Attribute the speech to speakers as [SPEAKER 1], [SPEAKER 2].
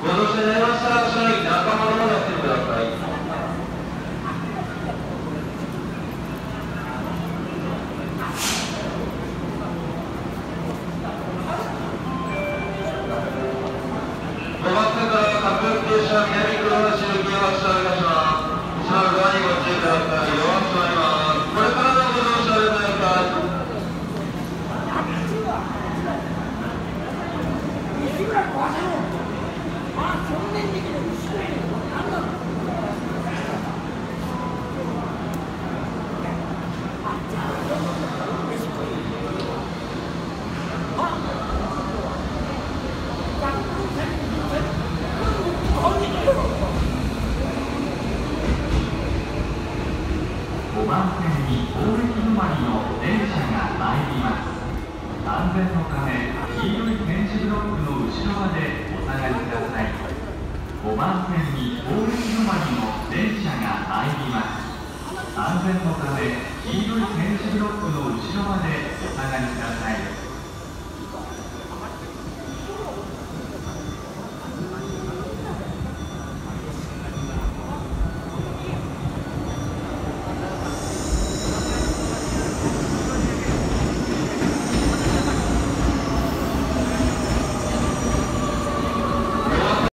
[SPEAKER 1] ご乗車になりましたら、車内中窓までお進みください。5番線から各停車南黒橋行きを発車いたします。車のドアにご注意ください。弱くしております。これからのご乗車でございます。
[SPEAKER 2] 5番線に大駅止まりの電車が参ります。安全のため、黄色い点字ブロックの後ろまでお下がりください。5番線に大駅止まりの電車が参ります。安全のため、黄色い点字ブロックの後ろまでお下がりください。